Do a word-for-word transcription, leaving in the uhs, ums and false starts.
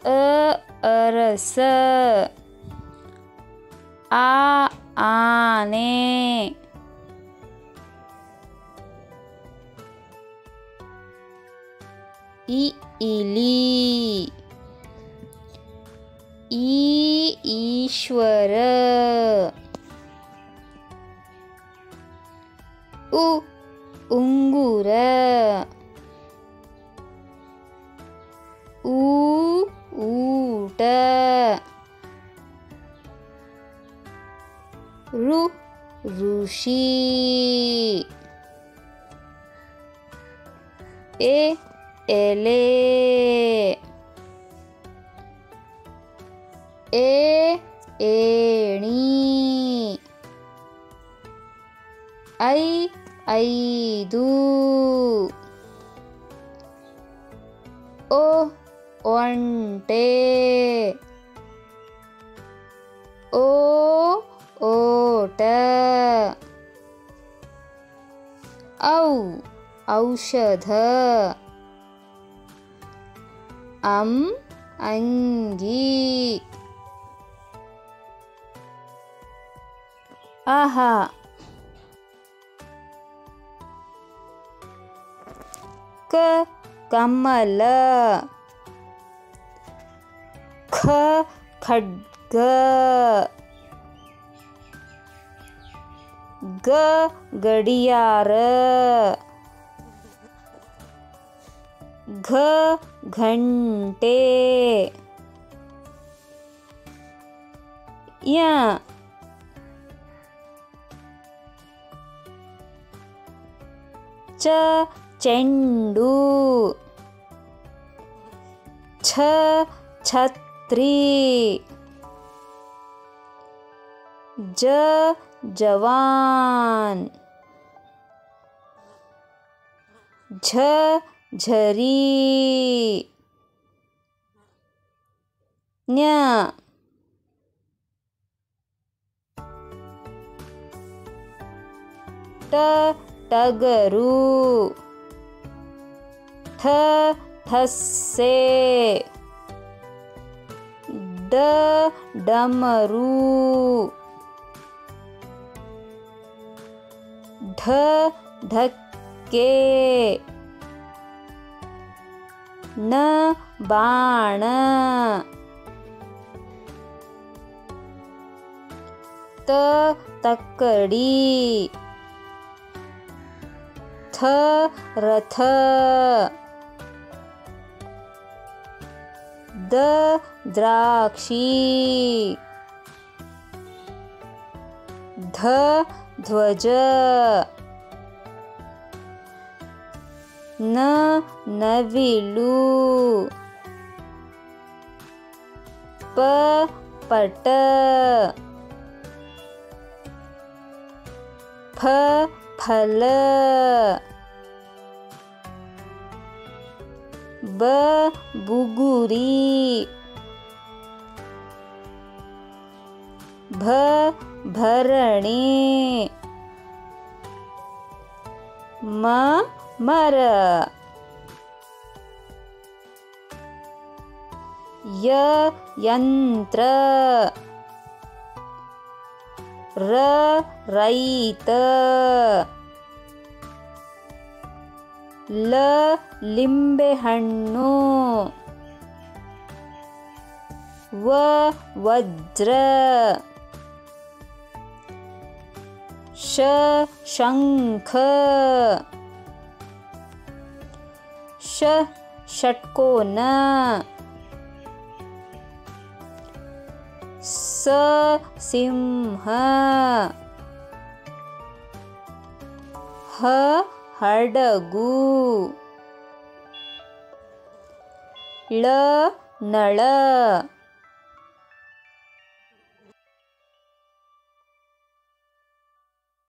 अ अरस, आ आने, इ इली, ई ईश्वर, उ उंगूर, ऊ ऊट, ऋ ऋषि, ए एले, ए एणी, ऐ ಐದು, ओ ಒಂಟೆ, ಓ ಓಟ, ಔ ಔಷಧ, ಅಂ ಅಂಗಿ, ಆಹಾ ಕ ಕಮಲ, ಖ ಖಡ್ಗ, ಗ ಗಡಿಯಾರ, ಘ ಘಂಟೆ, ಯ ಚ ಚೆಂಡು, ಛ ಛತ್ರಿ, ಜ ಜವಾನ್, ಝ ಝರಿ, ನ್ಯ ಟ ಟಗರು, ಠ ಠಸ್ಸೆ, ಡ ಡಮರು, ಢ ಢಕ್ಕೆ, ನ ಬಾಣ, ತ ತಕ್ಕಡಿ, ಥ ರಥ, ದ ದ್ರಾಕ್ಷಿ, ಧ ಧ್ವಜ, ನ ನವಿಲು, ಪ ಪಟ, ಫ ಫಲ, ಬ ಬುಗುರಿ, ಭ ಭರಣಿ, ಮ ಮರ, ಯ ಯಂತ್ರ, ರ ರೈತ, ಲ ಲಿಂಬೆಹಣ್ಣು, ವ ವಜ್ರ, ಶ ಶಂಖ, ಶ ಷಟ್ಕೋನ, ಸ ಸಿಂಹ, ಹ ಹಡಗು, ಳ ನಳ,